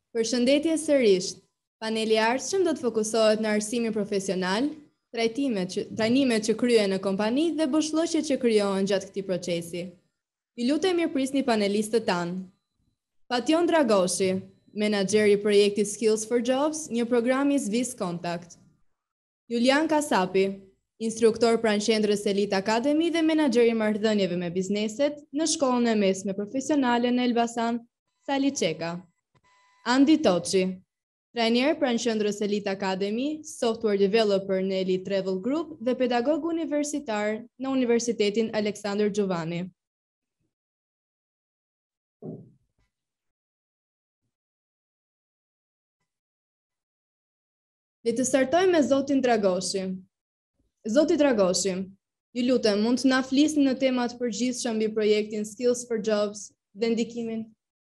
Përshëndetje sërish. Paneli i ardhshëm do të fokusohet në arsimin profesional, trajnimet që kryen në kompani dhe boshllëqet që krijohen gjatë këtij procesi. Ju lutem mirëprisni panelistët tanë. Pation Dragoshi, menaxher i projektit Skills for Jobs, një program i Swiss Contact. Julian Kasapi, instruktor pranë qendrës Elite Academy dhe menaxher i marrëdhënieve me bizneset në shkollën e mesme profesionale në Elbasan, Sali Çeka. Andi Toçi, trajner pranë qendrës Elite Academy, software developer në Elite Travel Group dhe pedagog universitar në Universitetin Aleksandër Xhuvani. Le të startojmë me zotin Dragoshi. Zoti Dragoshi, ju lutem, mund të na flisni në temat përgjithshëm mbi projektin Skills for Jobs dhe ndikimin?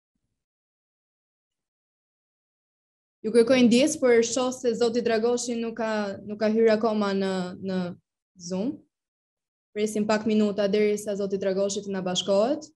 Ju kërkoj ndjes, por shoh se zoti Dragoshi nuk ka hyrë akoma në Zoom. Presim pak minuta derisa zoti Dragoshi të na bashkohet.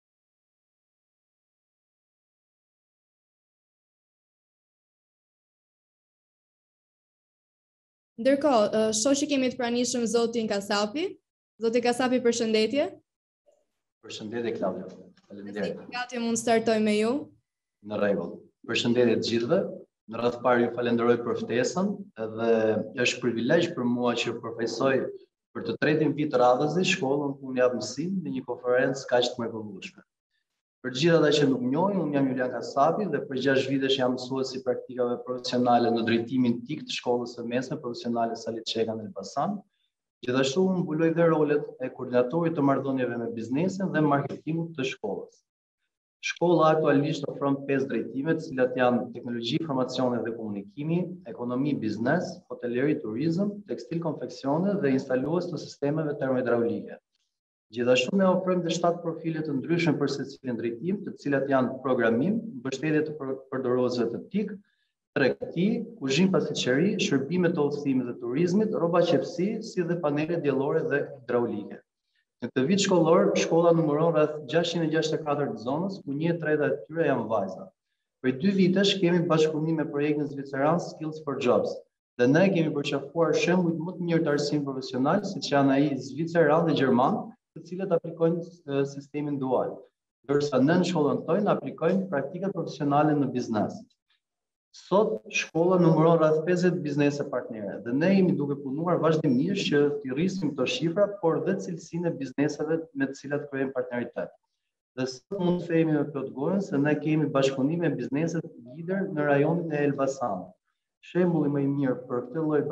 Ndërkohë, shoh që kemi të pranishëm zotin Kasapi. Zoti Kasapi, përshëndetje. Përshëndetje Klaudia. Faleminderit. Gati, mund startoj me ju. Në rregull. Përshëndetje të gjithëve. Në radhë parë ju falenderoj për ftesën dhe është privilegj për mua që përfaqësoj për të tretin vit radhës në shkollën ku unë jap mësim në një konferencë kaq të mrekullueshme. Për të gjithë ata që nuk njohin, unë jam Julian Kasapi dhe për 6 vitesh jam mësues i praktikave profesionale në drejtimin TIK të shkollës së mesme profesionale Sali Çeka në Elbasan. Gjithashtu unë mbuloj dhe rolet e koordinatorit të marrëdhënieve me biznesin dhe marketingut të shkollës. Shkolla aktualisht ofron 5 drejtime, të cilat janë teknologji, informacione dhe komunikimi, ekonomi, biznes, hoteleri, turizëm, tekstil, konfeksione dhe instalues të sistemeve termohidraulike. Gjithashtu ne ofrojmë dhe 7 profile të ndryshme për secilin drejtim, të cilat janë programim, mbështetje të përdoruesve të TIK, tregti, kuzhinë pasliçeri, shërbime të udhëtimit dhe turizmit, rroba qepësi, si dhe panele diellore dhe hidraulike. Në këtë vit shkollor, shkolla numëron rreth 664 të zonës, ku 1/3 e tyre janë vajza. Për 2 vitesh kemi bashkëpunim me projektin zviceran Skills for Jobs, dhe ne kemi përqafuar shembuj më të mirë të arsimit profesional, siç janë ai zviceran dhe gjerman, të cilët aplikojnë sistemin dual, ndërsa ne në shkollën tonë aplikojmë praktikat profesionale në biznes. Sot shkolla numëron rreth 50 biznese partnere dhe ne jemi duke punuar vazhdimisht që të rrisim këto shifra, por dhe cilësinë e bizneseve me të cilat krijojmë partneritet. Dhe sot mund të themi me plot gojën se ne kemi bashkëpunim me bizneset lider në rajonin e Elbasanit. Shembulli më i mirë për këtë lloj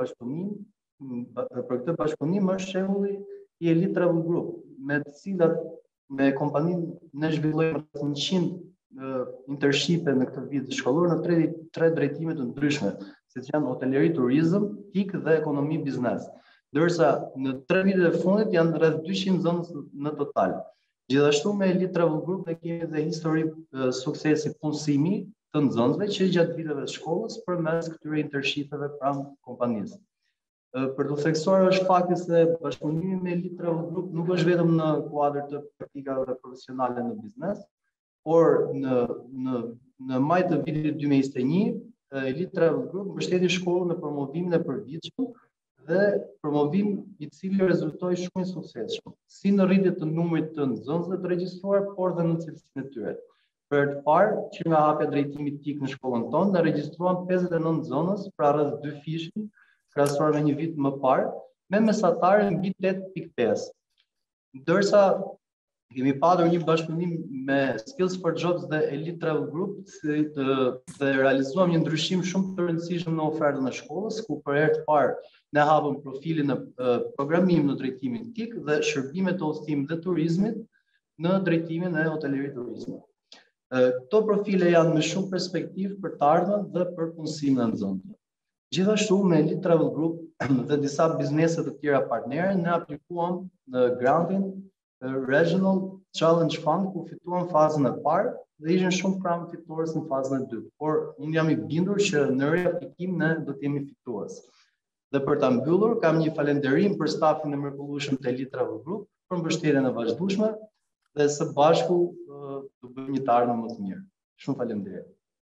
bashkëpunim është shembulli i Elite Travel Group, me të cilat me kompaninë ne zhvillojmë 100 internshipe në këtë vit shkollor në 3 drejtime të ndryshme, siç janë hoteleri, turizëm, TIK dhe ekonomi biznes. Ndërsa në 3 vitet e fundit janë rreth 200 zonës në total. Gjithashtu me Elite Travel Group ne kemi dhe histori suksesi punësimi të nxënësve që gjatë viteve të shkollës përmes këtyre internshipeve pranë kompanisë. Për të theksuar është fakti se bashkëpunimi me Elite Travel Group nuk është vetëm në kuadër të praktikave profesionale në biznes, por në maj të vitit 2021, Elite Travel Group mbështeti shkollën në promovimin e përvitshëm dhe promovim i cili rezultoi shumë i suksesshëm, si në rritje të numrit të nxënësve të regjistruar, por dhe në cilësinë e tyre. Për të parë, që nga hapja drejtimit TIK në shkollën tonë, ne regjistruan 59 nxënës, pra rreth 2 fishin, krahasuar me një vit më parë, me mesatare mbi 8.5. Ndërsa kemi padur një bashkëpunim me Skills for Jobs dhe Elite Travel Group dhe realizuam një ndryshim shumë të rëndësishëm në ofertën e shkollës, ku për herë të parë ne hapëm profilin e programim në drejtimin TIK dhe shërbime të udhëtimit dhe turizmit në drejtimin e hotelerit turizmit. Këto profile janë me shumë perspektivë për të ardhmen dhe për punësimin e nxënësve. Gjithashtu me Elite Travel Group dhe disa biznese të tjera partnere ne aplikuam në grantin Regional Challenge Fund, ku fituan fazën e parë dhe ishin shumë pranë fitues në fazën e dytë. Por unë jam i bindur që në riaplikim ne do të jemi fitues. Dhe për ta mbyllur, kam një falënderim për stafin e mrekullueshëm të Elite Travel Group për mbështetjen e vazhdueshme dhe së bashku të bëjmë një të ardhmen më të mirë. Shumë faleminderit.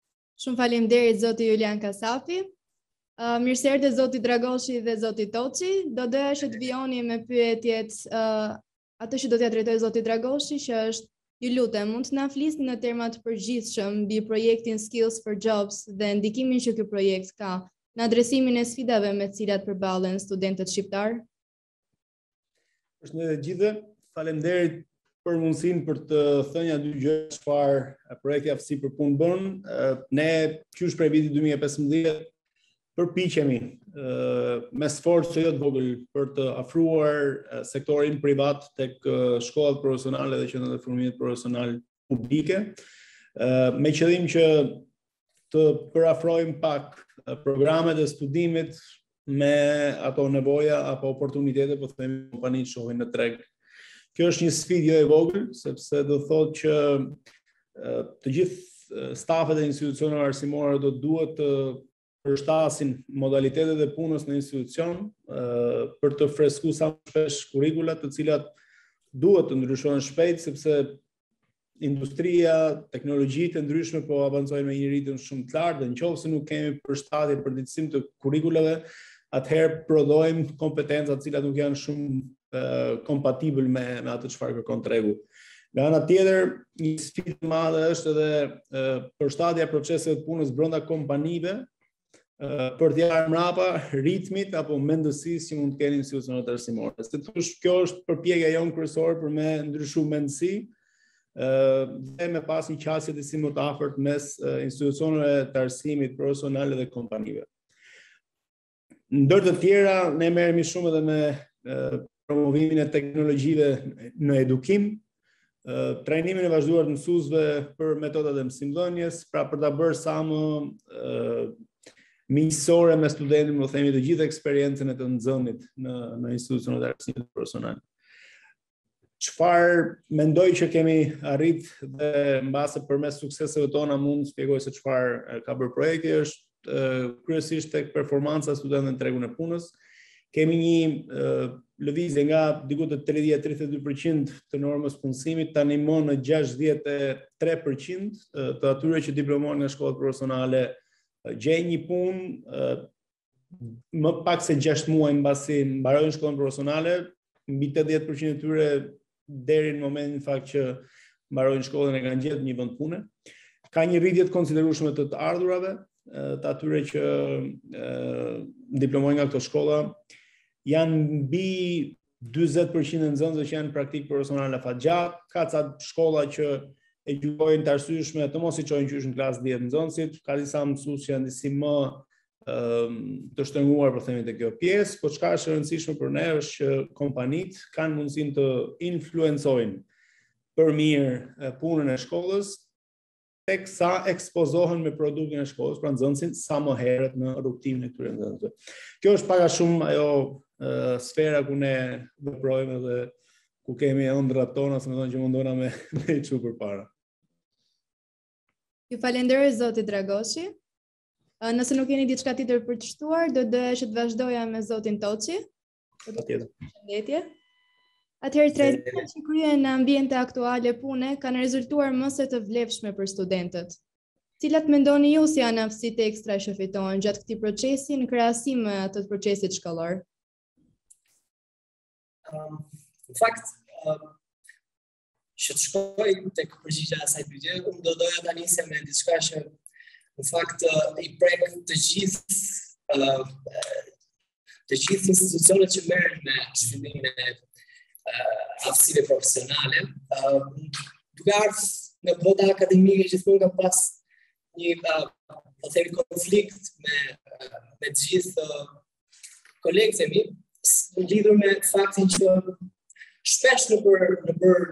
Shumë faleminderit zoti Julian Kasafi. Mirë se erdhe zoti Dragoshi dhe zoti Toçi. Do doja që të vijoni me pyetjet atë që do t'ja drejtoj zoti Dragoshi, që është: ju lutem, mund të na flisni në terma të përgjithshëm mbi projektin Skills for Jobs dhe ndikimin që ky projekt ka në adresimin e sfidave me të cilat përballen studentët shqiptar? Përshëndetje të gjithëve. Faleminderit për mundësinë për të thënë dy gjëra çfarë projekti aftësi për punë bën. Ne qysh prej vitit 2015 përpiqemi me sforcë që jo të vogël për të afruar sektorin privat tek shkollat profesionale dhe qendrat e formimit profesional publike, me qëllim që të përafrojmë pak programet e studimit me ato nevoja apo oportunitete, po themi, kompanitë shohin në treg. Kjo është një sfidë jo e vogël, sepse do thotë që të gjithë stafet e institucioneve arsimore do duhet të përshtasin modalitetet e punës në institucion për të freskuar sa më shpesh kurrikulat, të cilat duhet të ndryshohen shpejt, sepse industria, teknologjitë e ndryshme po avancojnë me një ritëm shumë të lartë, dhe nëse nuk kemi përshtatje për përditësim të kurrikulave, atëherë prodhojmë kompetenca të cilat nuk janë shumë kompatibël me atë çfarë kërkon tregu. Nga ana tjetër, një sfidë e madhe është edhe përshtatja e proceseve të punës brenda kompanive për t'ia mbrapa ritmit apo mendësisë që mund të kenë institucionet arsimore. Se thosh, kjo është përpjekja jonë kryesore për me ndryshuar mendësi dhe me pas një qasje të si më të afërt mes institucioneve të arsimit profesional dhe kompanive. Ndër të tjera, ne merremi shumë edhe me promovimin e teknologjive në edukim, trajnimin e vazhduar të mësuesve për metodat e mësimdhënies, pra për ta bërë sa më miqësore me studentin, më themi, të gjithë eksperiencën e të nxënit në institucionet e arsimit profesional. Çfarë mendoj që kemi arrit dhe mbase përmes sukseseve tona mund të shpjegoj se çfarë ka bërë projekti, është kryesisht tek performanca e studentëve në tregun e punës. Kemi një lëvizje nga diku te 30-32% të normës punësimit tani më në 63% të atyre që diplomohen nga shkollat profesionale gjejnë një punë më pak se 6 muaj mbasi mbarojnë shkollën profesionale, mbi 80% e tyre deri në momentin në fakt që mbarojnë shkollën e kanë gjetur një vend pune. Ka një rritje të konsiderueshme të ardhurave, të atyre që diplomojnë nga këto shkolla. Janë mbi 40% e nxënësve që janë praktik profesionale afatgjatë, ka ca shkolla që e gjykojnë të arsyeshme të mos i çojnë qysh në klasë 10 nxënësit, ka disa mësues që janë disi më të shtrënguar, për themi, te kjo pjesë, po çka është e rëndësishme për ne është që kompanitë kanë mundësinë të influencojnë për mirë punën e shkollës, tek sa ekspozohen me produktin e shkollës, pra nxënësin sa më herët në rrugtimin e këtyre nxënësve. Kjo është pak a shumë ajo sfera ku ne veprojmë dhe ku kemi ëndrat tona, se më thonë që mundona me i çu përpara. Ju falenderoj zoti Dragoshi. Nëse nuk keni diçka tjetër për të shtuar, do doja që të vazhdoja me zotin Toçi. Patjetër. Përshëndetje. Atëherë, trajtimet që kryen në ambiente aktuale pune kanë rezultuar mëse të vlefshme për studentët. Cilat mendoni ju si janë aftësitë ekstra që fitohen gjatë këtij procesi në krahasim me atë të procesit shkollor? Në fakt, që të shkoj tek përgjigjja e asaj pyetje, unë do doja ta nisem me diçka që në fakt i prek të gjithë institucionet që merren me zhvillimin e aftësive profesionale. Duke ardhur në bota akademike, gjithmonë ka pas një konflikt me të gjithë kolegët e mi, lidhur me faktin që shpesh në për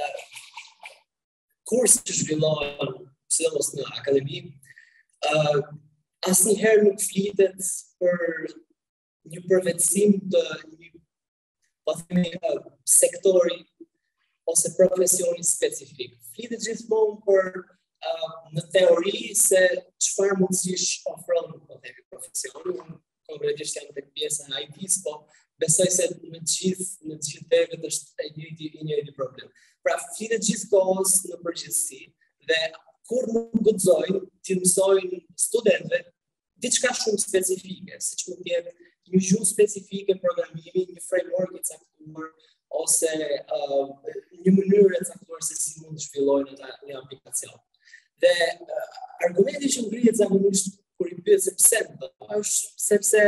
kurse që zhvillohen, sidomos në akademi, asnjëherë nuk flitet për një përvetësim të një, po themi, sektori ose profesioni specifik. Flitet gjithmonë për në teori se çfarë mundësish ofron, po themi, profesioni. Konkretisht jam tek pjesa e IT-s, po besoj se në gjithë tevet është i njëjti problem. Pra flitet gjithkohës në përgjithësi dhe kur nuk guxojnë të mësojnë studentëve diçka shumë specifike, siç mund të jetë një gjuhë specifike programimi, një framework i caktuar ose një mënyrë e caktuar se si mund të zhvillojnë një aplikacion. Dhe argumenti që ngrihet zakonisht kur i pyet se pse është sepse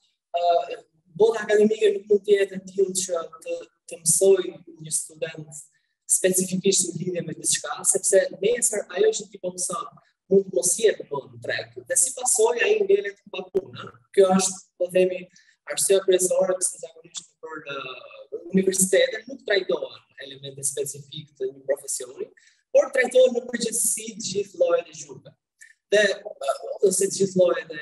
bota akademike nuk mund të jetë e tillë që të mësoj një student specifikisht në lidhje me diçka, sepse nesër ajo që ti po mëson mund të mos jetë më në treg. Dhe si pasojë ai ngelet pa punë. Kjo është, po themi, arsyeja kryesore pse zakonisht për universitetet nuk trajtohen elemente specifik të një profesioni, por trajtohen në përgjithësi të gjithë llojet e gjuhëve. Dhe ose të gjithë llojet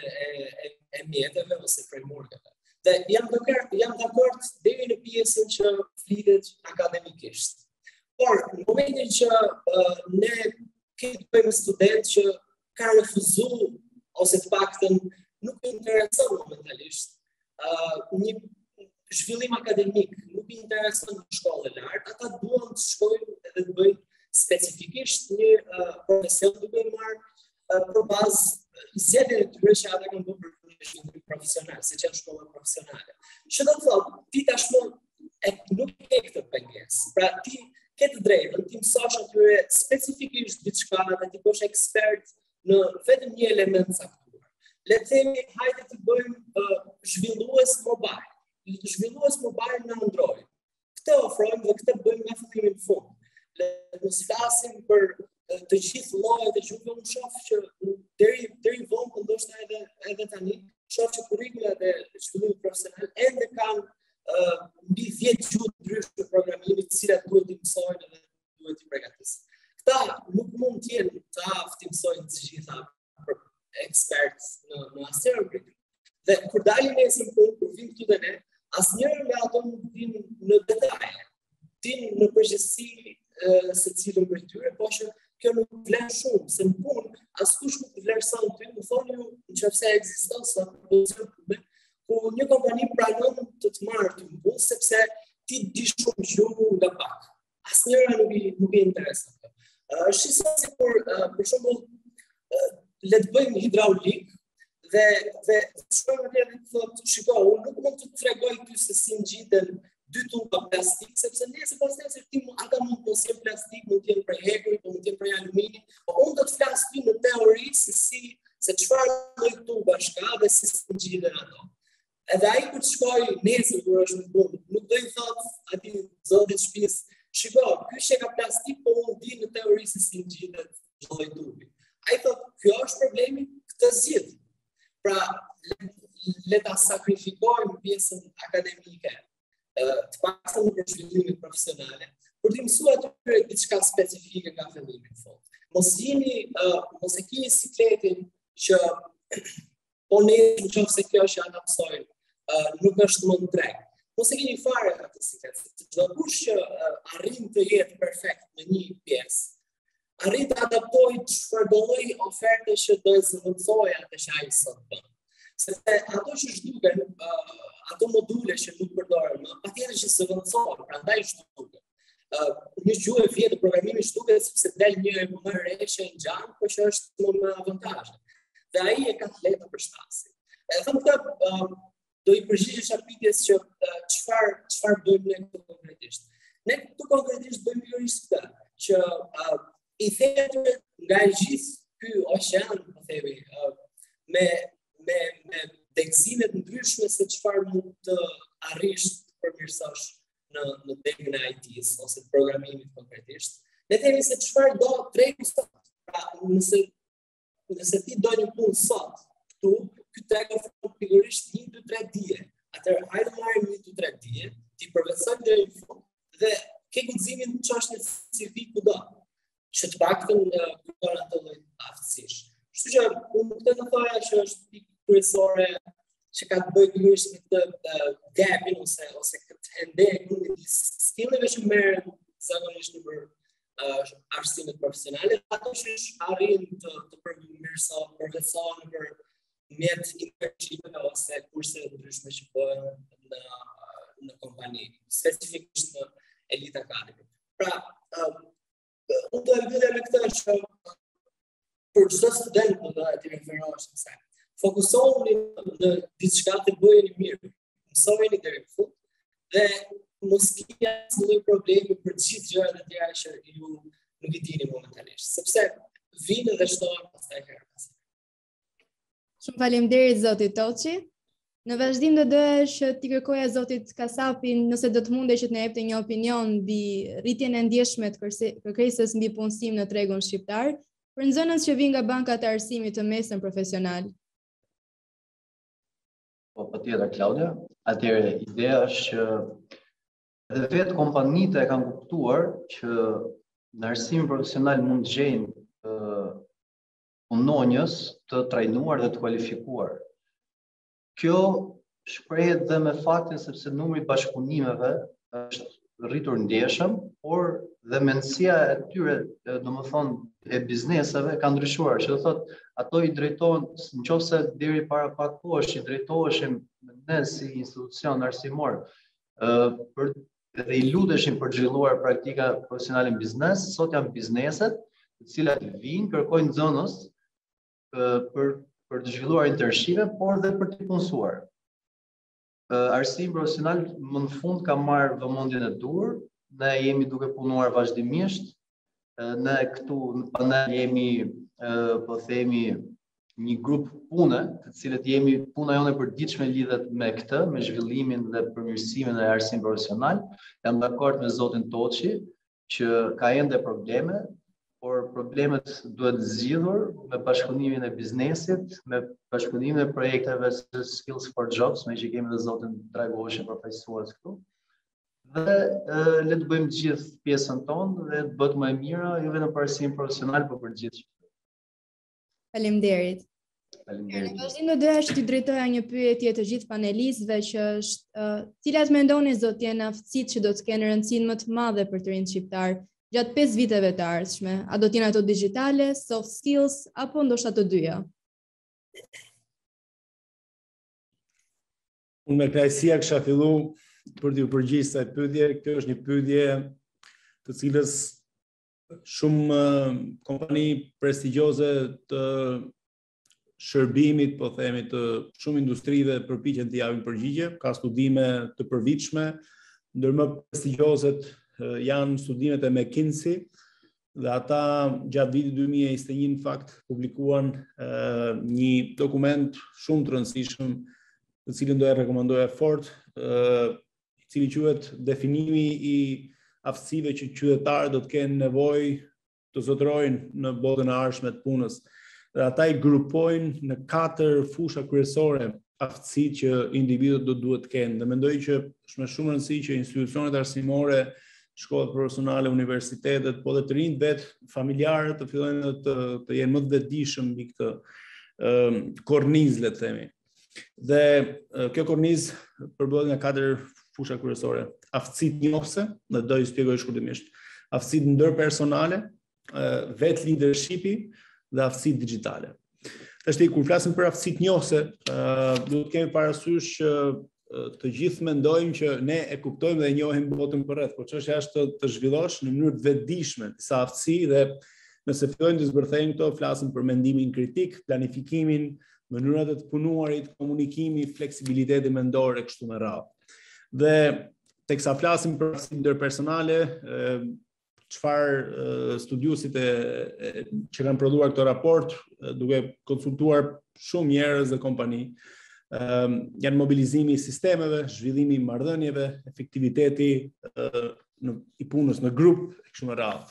e mjeteve ose frameworkeve. Dhe jam dakord deri në pjesën që flitet akademikisht. Por në momentin që ne kemi bëjmë student që ka refuzuar ose të paktën nuk i intereson momentalisht një zhvillim akademik, nuk i intereson një shkollë e lartë, ata duan të shkojnë edhe të bëjnë specifikisht një profesion duke marrë për bazë zgjedhjeve të tyre që ata kanë bërë për një zhvillim profesional, siç janë shkolla profesionale. Që do të thotë, ti tashmë nuk ke këtë pengesë. Pra ti ke të drejtën ti mësosh atyre specifikisht diçka dhe ti bësh ekspert në vetëm një element caktuar. Le të themi, hajde të bëjmë zhvillues mobile. Zhvillues mobile në Android. Këtë ofrojmë dhe këtë bëjmë nga fillimi në fund. Le të mos flasim për të gjithë llojet e gjuhëve, unë shoh që deri vonë, ndoshta edhe tani, shoh që kurrikulat e zhvillimit profesional ende kanë mbi 10 gjuhë të ndryshme të programimit, të cilat duhet të mësojnë dhe duhet të përgatisin. Këta nuk mund të jenë të aftë të mësojnë të gjitha për ekspertë në asnjëherë prej tyre. Dhe kur dalin nesër në punë, kur vinë këtu te ne, asnjëri nga ato nuk din në detaje. Din në përgjithësi secilin prej tyre, por që kjo nuk vlen shumë, se në punë askush nuk vlerëson ty, më thoni ju nëse ekziston sot pozicion publik ku një kompani pranon të marrë ty në punë sepse ti di shumë gjuhë nga pak. Asnjëra nuk i intereson. Shisa se për shembull le të bëjmë hidraulik dhe shkojmë atje dhe thotë, shiko, unë nuk mund të tregoj ty se si ngjiten 2 tuba plastik, sepse nesër pas nesër ata mund të mos jenë plastik, mund të jenë prej hekurit, mund të jenë prej alumini, por unë do të flas ty në teori se çfarë lloj tubash ka dhe si ngjiten ato. Edhe ai kur të shkoj nesër kur është në punë, nuk do i thotë atij zotit shtëpisë, shiko, ky që ka plastik, po unë di në teori se si ngjitet çdo lloj tubi. Ai thotë, kjo është problemi, këtë zgjidh. Pra, le ta sakrifikojmë pjesën akademike, të paktën në zhvillimin profesionale, për të mësuar atyre diçka specifike nga fillimi në fund. Mos e keni sikletin që po ne nëse kjo që ata mësojnë nuk është më në drejt. Mos e keni fare atë siklet, se çdo kush që arrin të jetë perfekt në një pjesë, arrin të adaptojë çfarëdo lloj oferte që do të zëvendësojë atë që ai sot bën. Sepse ato që zhduken, ato module që nuk përdoren më, patjetër që zëvendësohen, prandaj zhduken. Një gjuhë e vjetë programimi zhduket sepse del një më re që ngjan, por që është më avantazhe. Dhe ai e ka të lehtë për shtasin. Them këtë do i përgjigjesh pyetjes që çfarë bëjmë ne këtu konkretisht. Ne këtu konkretisht bëjmë pikërisht këtë, që i themi nga gjithë ky oqean, po themi, me dekzime të ndryshme se çfarë mund të arrish të përmirësosh në degën e IT-s ose programimit konkretisht. Ne themi se çfarë do tregu sot. Pra, nëse ti do një punë sot këtu, ky treg ofron pikërisht 1, 2, 3 dije. Atëherë hajde marrim 1, 2, 3 dije, ti përvetësoj deri në fund dhe ke guximin të çosh në CV kudo. Që të paktën kupton ato lloj aftësish. Kështu që unë këtë do thoya që është pikë kryesore që ka të bëjë pikërisht me këtë gapin ose këtë hendekun midis skilleve që merren zakonisht nëpër arsimet profesionale, ato që arrin të përmirësohen për mjet internship ose kurse të ndryshme që bëhen në kompani, specifikisht në Elite Academy. Pra, unë do e mbylja me këtë që për çdo student do të referohesh kësaj. Fokusohuni në diçka të bëjeni mirë. Mësojeni deri në fund dhe mos keni asnjë problemi për gjithë gjërat e tjera që ju nuk i dini momentalisht, sepse vinë dhe shtohen pastaj herë pas here. Shumë faleminderit zotit Toçi. Në vazhdim do doja që t'i kërkoja zotit Kasapin nëse do të mundej që të na jepte një opinion mbi rritjen e ndjeshme të kërkesës mbi punësim në tregun shqiptar për nxënës që vijnë nga bankat e arsimit të mesëm profesional. Po, patjetër Klaudia. Atëherë ideja është që edhe vetë kompanitë e kanë kuptuar që në arsimin profesional mund të gjejnë punonjës të trajnuar dhe të kualifikuar. Kjo shprehet dhe me faktin sepse numri i bashkëpunimeve është rritur ndjeshëm, por dhe mendësia e tyre, domethënë e bizneseve ka ndryshuar, që do thotë ato i drejtohen, nëse deri para pak kohësh i drejtoheshim ne si institucion arsimor dhe i luteshin për të zhvilluar praktika profesionale në biznes, sot janë bizneset të cilat vinë kërkojnë nxënës për të zhvilluar internshipe, por dhe për të punësuar. Arsimi profesional më në fund ka marrë vëmendjen e dur, ne jemi duke punuar vazhdimisht, ne këtu në panel jemi, po themi, një grup pune, të cilët jemi puna jone e përditshme lidhet me këtë, me zhvillimin dhe përmirësimin e arsimit profesional. Jam dakord me zotin Toçi që ka ende probleme, por problemet duhet zgjidhur me bashkëpunimin e biznesit, me bashkëpunimin e projekteve si Skills for Jobs, me që kemi dhe zotin Dragoshi përfaqësues këtu. Dhe le të bëjmë gjithë pjesën tonë dhe të bëhet më e mira, jo vetëm për arsimin profesional, por për gjithë. Faleminderit. Faleminderit. Në vazhdim do doja që t'i drejtoja një pyetje të gjithë panelistëve që është cilat mendoni zot janë aftësitë që do të kenë rëndësinë më të madhe për të rinë shqiptar gjatë 5 viteve të ardhshme? A do të jenë ato digjitale, soft skills apo ndoshta të dyja? Unë me kënaqësia kisha fillu për t'ju përgjigjur kësaj pyetje. Kjo është një pyetje të cilës shumë kompani prestigjioze të shërbimit, po themi, të shumë industrive përpiqen të japin përgjigje, ka studime të përvitshme, ndër më prestigjioset janë studimet e McKinsey dhe ata gjatë vitit 2021 në fakt publikuan një dokument shumë të rëndësishëm, të cilin do e rekomandoja fort, i cili quhet definimi i aftësive që qytetarët do të kenë nevojë të zotërojnë në botën e ardhshme të punës. Dhe ata i grupojnë në 4 fusha kryesore aftësitë që individët do duhet të kenë. Dhe mendoj që është me shumë rëndësi që institucionet arsimore, shkollat profesionale, universitetet, po dhe të rinjt vetë familjarët të fillojnë të jenë më të vetëdijshëm mbi këtë kornizë, le të themi. Dhe kjo kornizë përbëhet nga 4 fusha kryesore. Aftësitë njohëse, dhe do i shpjegoj shkurtimisht. Aftësitë ndërpersonale, vetë leadershipi dhe aftësitë digjitale. Tash kur flasim për aftësitë njohëse, duhet kemi parasysh që të gjithë mendojmë që ne e kuptojmë dhe e njohim botën përreth, por çështja është të zhvillosh në mënyrë të vetëdijshme disa aftësi dhe nëse fillojmë të zbërthejmë këto, flasim për mendimin kritik, planifikimin, mënyrat e të punuarit, komunikimi, fleksibiliteti mendor e kështu me radhë. Dhe teksa flasim për aftësitë ndërpersonale, çfarë studiuesit që kanë prodhuar këtë raport, duke konsultuar shumë njerëz dhe kompani, janë mobilizimi i sistemeve, zhvillimi i marrëdhënieve, efektiviteti i punës në grup e kështu me radhë.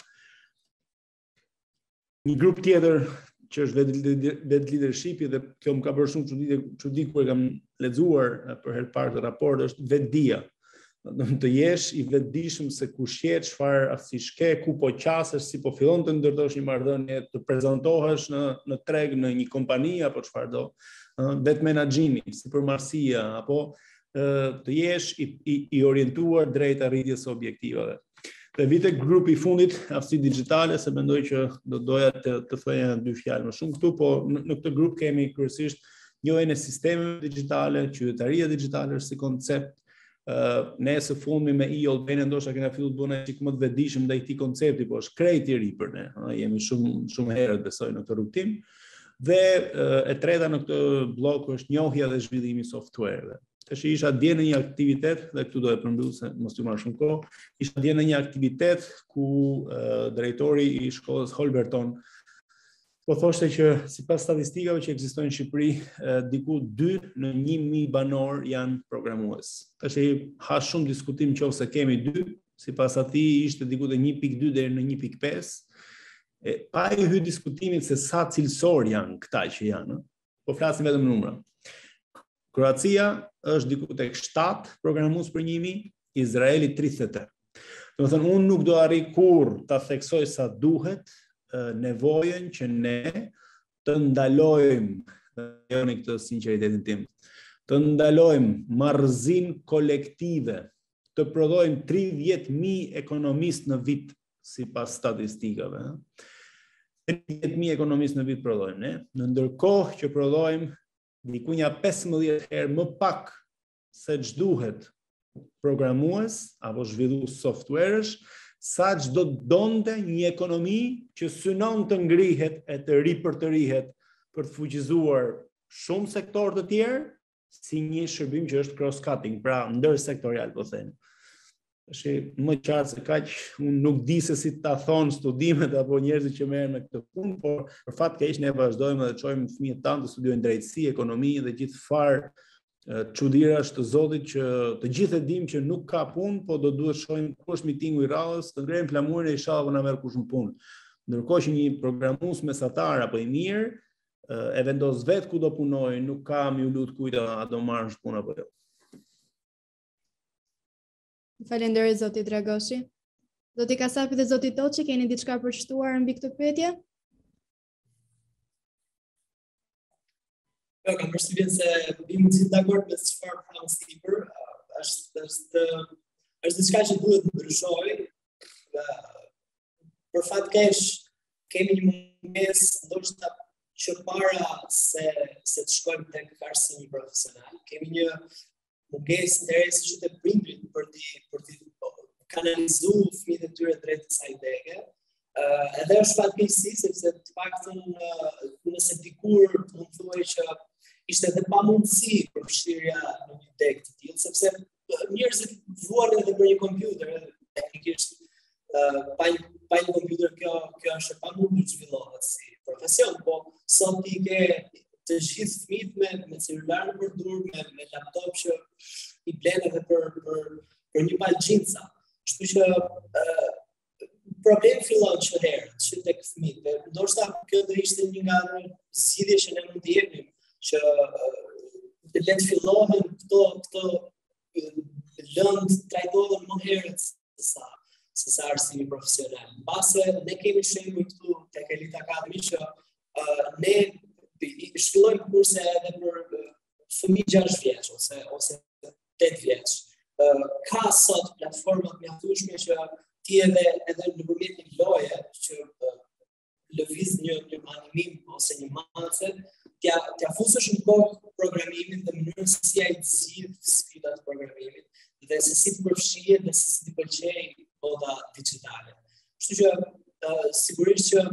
Një grup tjetër që është vetë leadershipi, dhe kjo më ka bërë shumë çudi kur e kam lexuar për herë të parë këtë raport, është vetdia. Të jesh i vetëdijshëm se kush je, çfarë aftësish ke, ku po qasesh, si po fillon të ndërtosh një marrëdhënie, të prezantohesh në treg në një kompani apo çfarë do, vetë menaxhimi, sipërmarrësia, apo të jesh i orientuar drejt arritjes së objektivave. Dhe vite grupi i fundit, aftësi digjitale, se mendoj që doja të thoja 2 fjalë më shumë këtu, po në këtë grup kemi kryesisht njohjen e sistemeve digjitale, qytetaria digjitale si koncept, Ne së fundmi me IOL bene ndoshta kena filluar të bëna çik më të vetëdijshëm ndaj këtij koncepti, po është krejt i ri për ne. Jemi shumë herët besoj në këtë rrugtim. Dhe e treta në këtë blok është njohja dhe zhvillimi i softwareve. Tash isha dje në një aktivitet, dhe këtu do e përmbyll se mos ju marr shumë kohë, isha dje në një aktivitet ku drejtori i shkollës Holberton po thoshte që sipas statistikave që ekzistojnë në Shqipëri, diku 2 në 1000 banor janë programues. Tash ha shumë diskutim nëse kemi 2, sipas atij ishte diku te 1.2 deri në 1.5. Pa i hyrë diskutimit se sa cilësor janë këta që janë, po flasim vetëm numra. Kroacia është diku tek 7 programues për 1000, Izraeli 38. Domethënë unë nuk do arri kurrë ta theksoj sa duhet nevojën që ne të ndalojmë, joni këtë sinqeritetin tim, të ndalojmë marrëzinë kolektive, të prodhojmë 30.000 ekonomistë në vit sipas statistikave. 30.000 ekonomistë në vit prodhojmë ne, në ndërkohë që prodhojmë diku një 15 herë më pak se ç'duhet programues apo zhvillues softwaresh, sa që do të donte një ekonomi që synon të ngrihet e të ripërtërihet për të fuqizuar shumë sektor të tjerë, si një shërbim që është cross-cutting, pra ndërsektorial, po thënë. Është më qartë se kaq, unë nuk di se si ta thon studimet apo njerëzit që merren me këtë punë, por për fat keq ne vazhdojmë dhe çojmë fëmijët tanë të studiojnë drejtësi, ekonomi dhe gjithë farë çuditërash të Zotit që të gjithë e dim që nuk ka punë, po do duhet shohim ku është mitingu i radhës, të ngrejmë flamurin e inshallah na merr kush në punë. Ndërkohë që një programues mesatar apo i mirë e vendos vetë ku do punojë, nuk ka më lut kujt a do marrësh punë apo jo. Falenderoj Zoti Dragoshi. Zoti Kasapi dhe Zoti Toçi, keni diçka për të shtuar mbi këtë pyetje? Jo, kam përshtypjen se jemi të gjithë dakord me çfarë thanë sipër, është diçka që duhet ndryshojë. Për fat keq kemi një mungesë ndoshta që para se të shkojmë tek arsimi profesional, kemi një mungesë interesi që të prindrit për të kanalizuar fëmijët e tyre drejt kësaj idege. Edhe është fatkeqësi sepse të paktën nëse dikur mund të thuaj që ishte edhe pamundësi për fshirja në një ide të tillë, sepse njerëzit vuan edhe për një kompjuter, teknikisht pa një kompjuter kjo është e pamundur të zhvillohet si profesion, po sot i ke të gjithë fëmijët me celular në përdor, me laptop që i blen edhe për një palë xhinca. Kështu që problemi fillon çherët, që tek fëmijët. Ndoshta kjo do ishte një nga zgjidhjet që ne mund të jepnim, që le të fillohen këto lëndë trajtohen më herët se sa arsimi profesional. Mbase ne kemi shembull këtu tek Elite Academy që ne shfillojmë kurse edhe për fëmijë 6 vjeç ose 8 vjeç. Ka sot platforma të mjaftueshme që ti edhe nëpërmjet një loje që lëviz një animim ose një mance, t'ja fusësh në kokë programimin dhe mënyrën se si ai të zgjidh sfidat e programimit dhe se si të përfshihet dhe se si të pëlqejë moda digjitale. Kështu që sigurisht që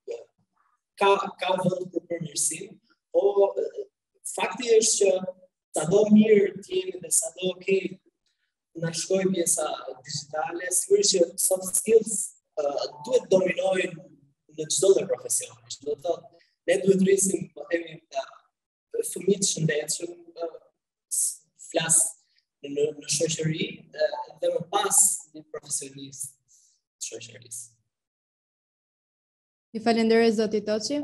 ka vend për përmirësim, po fakti është që sado mirë të jemi dhe sado na shkojë pjesa digjitale, sigurisht që soft skills duhet dominojnë në çdo lloj profesioni. Do të thotë ne duhet të rrisim, po themi, fëmijë të shëndetshëm, flas në shoqëri dhe më pas një profesionist të shoqërisë. Ju falenderoj Zoti Toçi.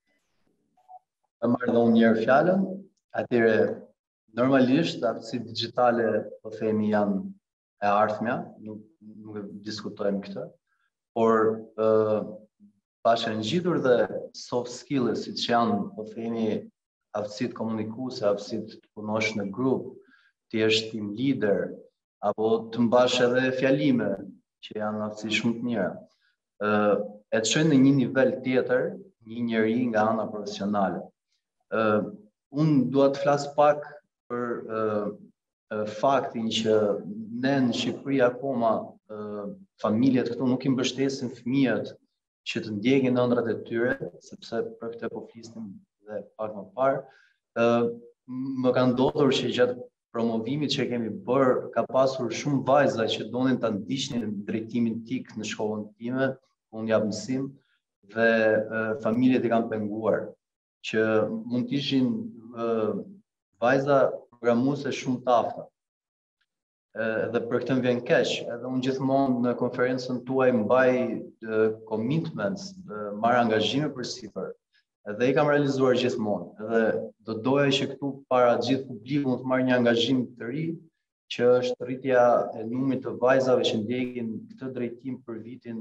Marr dhe unë njërë fjalën, atyre normalisht aftësitë digjitale po themi janë e ardhmja, nuk e diskutojmë këtë, por bashkë ngjitur dhe soft skills siç janë, po themi, aftësitë komunikuese, aftësitë të punosh në grup, të jesh team leader, apo të mbash edhe fjalime, që janë aftësi shumë të mira. E të shojnë në një nivel tjetër, një njeri nga ana profesionale. Unë dua të flas pak për faktin që ne në Shqipëri akoma familjet këtu nuk i mbështesin fëmijët që të ndjekin ëndrat e tyre, sepse për këtë po flisnim dhe pak më parë. Më ka ndodhur që gjatë promovimit që kemi bërë, ka pasur shumë vajza që donin ta ndiqnin drejtimin tik në shkollën time, unë jap mësim, dhe familjet i kanë penguar, që mund të ishin vajza programuese shumë të afta. Dhe për këtë më vjen keq, edhe unë gjithmonë në konferencën tuaj mbaj commitments, marr angazhime përsipër, dhe i kam realizuar gjithmonë. Edhe do doja që këtu para gjithë publikut të marrë një angazhim të ri, që është rritja e numrit të vajzave që ndjekin këtë drejtim për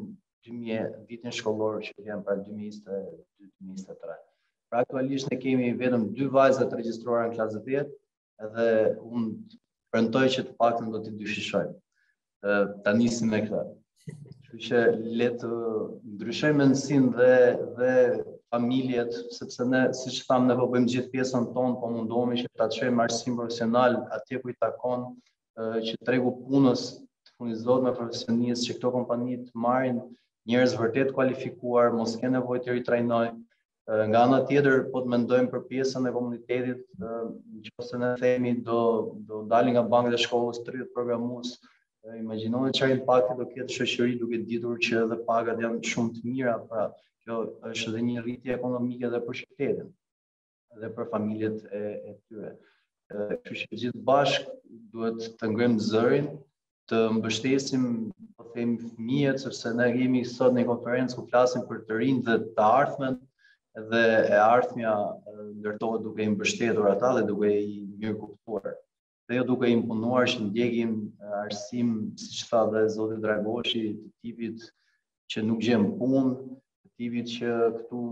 vitin shkollor që vjen pra 2022-2023. Pra aktualisht ne kemi vetëm 2 vajza të regjistruara në klasë 10, edhe unë premtoj që të paktën do t'i dyshishojmë. Ta nisim me këtë. Kështu që le të ndryshojmë mendsinë dhe familjet, sepse ne, siç thamë, ne po bëjmë gjithë pjesën tonë, po mundohemi që ta çojmë arsim profesional atje ku i takon, që tregu punës të furnizohet me profesionistë, që këto kompani të marrin njerëz vërtet kualifikuar, mos ke nevojë të ritrajnojnë. Nga ana tjetër, po të mendojmë për pjesën e komunitetit, nëse ne themi do dalin nga bankët e shkollës 30 programues, imagjinoni çfarë impakti do ketë shoqëri duke ditur që edhe pagat janë shumë të mira, pra kjo është edhe një rritje ekonomike edhe për qytetin, edhe për familjet e tyre. Kështu që gjithë bashkë duhet të ngremë zërin, të mbështesim, po themi, fëmijët, sepse ne jemi sot në një konferencë ku flasim për të rinjtë dhe të ardhmen, dhe e ardhmja ndërtohet duke i mbështetur ata dhe duke i mirë kuptuar. Dhe jo duke i imponuar që ndjekim arsim, siç tha dhe zoti Dragoshi, të tipit që nuk gjen punë, të tipit që këtu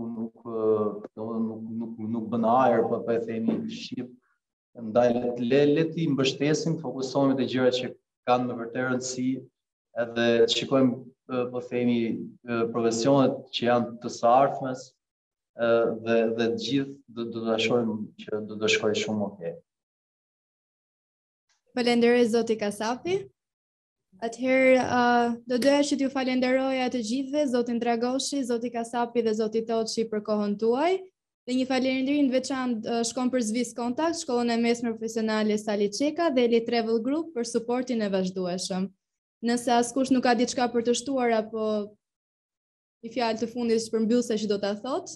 nuk bën ajër, po e themi shqip. Ndaj le të i mbështesim, fokusohemi te gjërat që kanë me vërtet rëndësi, edhe të shikojmë, po themi, profesionet që janë të së ardhmes, dhe gjithë do ta shohim që do të shkojë shumë okay. Falenderoj zoti Kasapi. Atëherë do doja që t'ju falenderoja të gjithëve, zotin Dragoshi, zoti Kasapi dhe zoti Toçi për kohën tuaj. Dhe një falënderim të veçantë shkon për Zvis Kontakt, shkollën e mesme profesionale Sali Çeka dhe Elite Travel Group për suportin e vazhdueshëm. Nëse askush nuk ka diçka për të shtuar apo një fjalë të fundit përmbyllse që do ta thotë,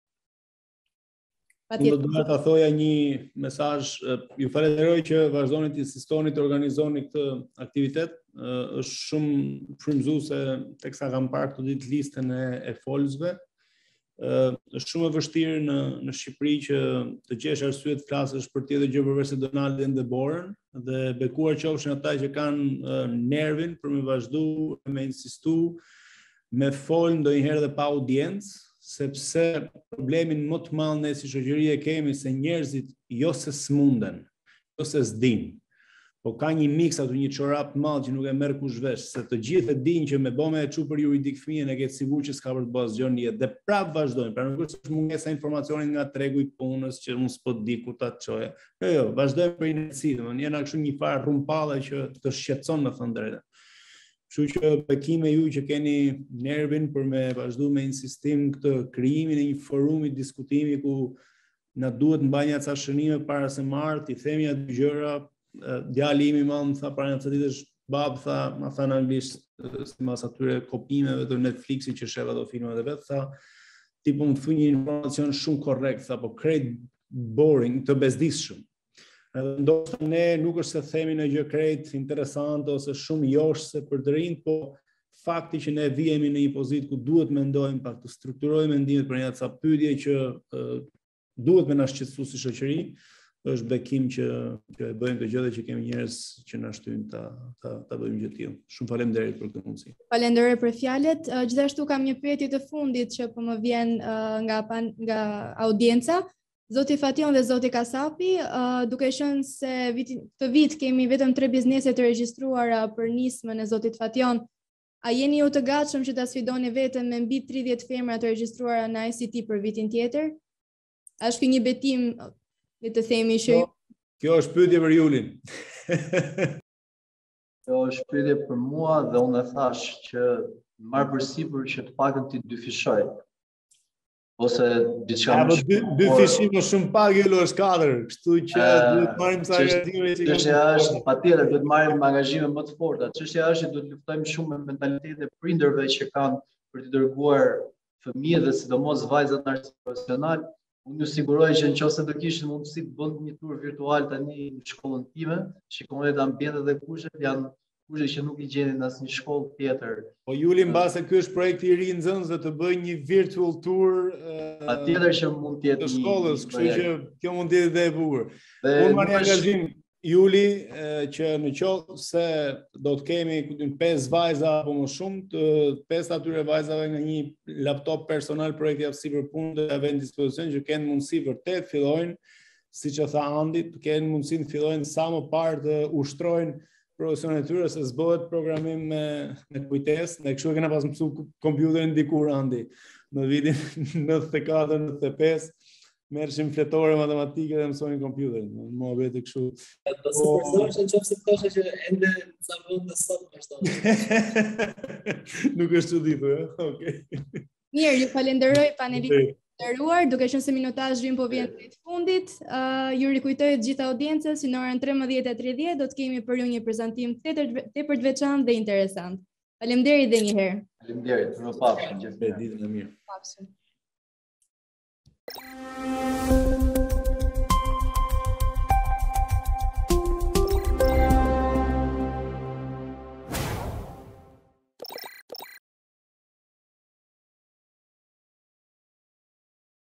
unë do ta thoja një mesazh, ju falenderoj që vazhdoni të insistoni të organizoni këtë aktivitet. Është shumë frymëzuese teksa kam parë këtë ditë listën e folësve. Është shumë e vështirë në Shqipëri që të gjesh arsye të flasësh për tjetër gjë përveç se Donaldin dhe Borën, dhe bekuar qofshin ata që kanë nervin për me vazhdu, me insistu, me fol ndonjëherë edhe pa audiencë, sepse problemin më të madh ne si shoqëri e kemi se njerëzit jo se smunden, jo se s'din, po ka një miks aty, një çorap të madh që nuk e merr kush vesh, se të gjithë e dinë që me bëme e çu për juridik fëmijën e ke sigurt që s'ka për të bërë asgjë në jetë, dhe prap vazhdojnë. Pra nuk është mungesa e informacionit nga tregu i punës që unë s'po di ku ta çoje. Jo, vazhdojmë për inerci, domethënë jena kështu një farë rrumpalle që të shqetëson me thënë drejtën. Kështu që bekime ju që keni nervin për me vazhdu me insistim këtë krijimin e një forumi diskutimi ku na duhet mbajnë ca shënime para se mart, i themi aty gjëra. Djali im i madh më tha para një ditësh, bab, tha, ma tha në anglisht, sipas atyre kopimeve të Netflixit që sheva ato filmat e vet, tha, ti po më thuaj një informacion shumë korrekt, tha, po krejt boring, të bezdisshëm. Edhe ndoshta ne nuk është se themi në gjë krejt interesante ose shumë joshse për të rinjt, po fakti që ne vihemi në një pozitë ku duhet mendojmë pak të strukturojmë mendimet për një ca pyetje që duhet me na shqetësu si shoqëri, është bekim që e bëjmë të gjë dhe që kemi njerëz që na shtyjnë ta bëjmë gjë të tillë. Shumë faleminderit për këtë mundësi. Falenderoj për fjalët. Gjithashtu kam një pyetje të fundit që po më vjen nga audienca. Zoti Fation dhe zoti Kasapi, duke qenë se këtë vit kemi vetëm 3 biznese të regjistruara për nismën e zotit Fation, a jeni ju të gatshëm që ta sfidoni veten me mbi 30 firma të regjistruara në ICT për vitin tjetër? A është një betim, le të themi që Kjo është pyetje për Julin. Kjo është pyetje për mua dhe unë e thash që marr përsipër që të paktën ti dyfishoj. Ose diçka Ja, më po dy fishim më shumë pak Julo është 4, kështu që duhet marrim sa angazhime që çështja është patjetër duhet marrim angazhime më të forta. Çështja është që duhet luftojmë shumë me mentalitetin e prindërve që kanë për të dërguar fëmijët dhe sidomos vajzat në arsim profesional. Unë ju siguroj që nëse do kishin mundësi të bënd një tur virtual tani në shkollën time, shikoni të ambientet dhe kushtet janë kushte që nuk I gjeni në asnjë shkollë tjetër. Po Juli mbase ky është projekti I ri I nxënësve të bëjë një virtual tour patjetër që mund të jetë të shkollës, kështu që kjo mund të jetë ide e bukur. Unë marr angazhim Juli që në qoftë se do të kemi 5 vajza apo më shumë, 5 atyre vajzave nga një laptop personal projekti aftësi për punë do t'ia vënë në dispozicion që kenë mundësi vërtet fillojnë, siç e tha Andi, të kenë mundësinë të fillojnë sa më parë të ushtrojnë profesionin e tyre se s'bëhet programim me kujtesë, ne kështu e kena pas mësuar kompjuterin dikur Andi në vitin 94-95. Merrshim fletore matematike dhe mësonin kompjuterin. Mua vetë kështu. Po supozoj që nëse thoshe që ende sa vende sot vazhdon. Nuk është çuditur, Okej. Mirë, ju falenderoj panelistë të nderuar, duke qenë se minutazhi po vjen drejt fundit. Ju rikujtoj të gjithë audiencës që në orën 13:30 do të kemi për ju një prezantim tepër të veçantë dhe interesant. Faleminderit edhe një herë. Faleminderit, mirupafshim. Ditën e mirë. Pafshim.